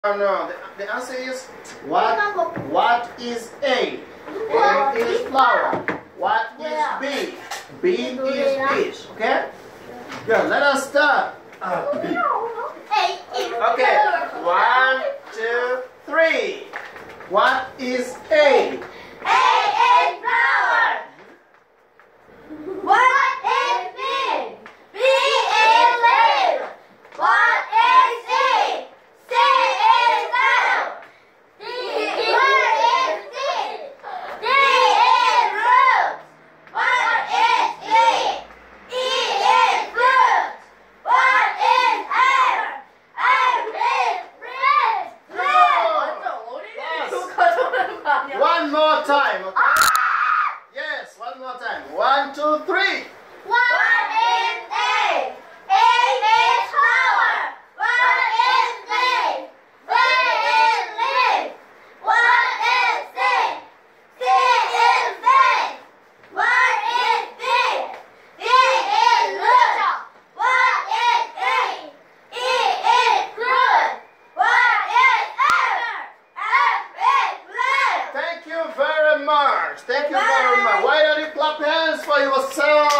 No, the answer is what? What is A? A is flower. What is B? B is fish. Okay? Good. Let us start. Okay. 1, 2, 3. What is A? A is flower. What is B? B is leaf. What is C? C is apple. D is seed. D is root. What is E? E is fruit. What is F? F is fish. One more time. Okay? Yes, one more time. 1, 2, 3. What is A? A is flower. What is B? B is leaf. What is C? C is fish. What is D? D is root. What is E? E is fruit. What is F? F is leaf. Thank you very much. Thank you very much. Why don't you clap hands for yourself?